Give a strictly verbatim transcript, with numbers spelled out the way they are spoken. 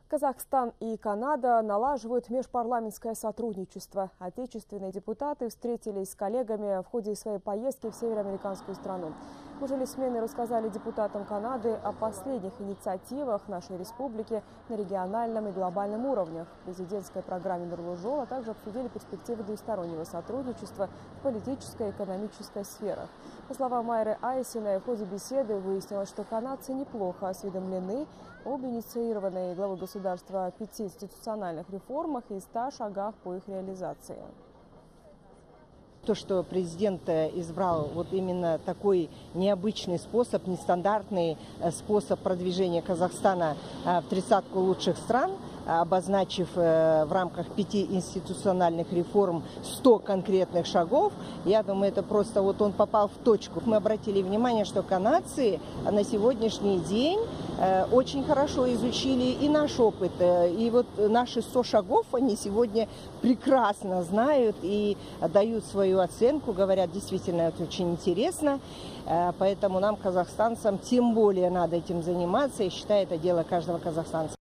Казахстан и Канада налаживают межпарламентское сотрудничество. Отечественные депутаты встретились с коллегами в ходе своей поездки в североамериканскую страну. Мужелесмены рассказали депутатам Канады о последних инициативах нашей республики на региональном и глобальном уровнях, президентской программе «Нурлы жол», а также обсудили перспективы двустороннего сотрудничества в политической и экономической сферах. По словам Майры Айсиной, в ходе беседы выяснилось, что канадцы неплохо осведомлены об инициированной главой государства пяти институциональных реформах и ста шагах по их реализации. То, что президент избрал вот именно такой необычный способ, нестандартный способ продвижения Казахстана в тридцатку лучших стран, обозначив в рамках пяти институциональных реформ сто конкретных шагов, я думаю, это просто вот он попал в точку. Мы обратили внимание, что канадцы на сегодняшний день очень хорошо изучили и наш опыт. И вот наши сто шагов они сегодня прекрасно знают и дают свою оценку, говорят, действительно, это очень интересно. Поэтому нам, казахстанцам, тем более надо этим заниматься. И считаю, это дело каждого казахстанца.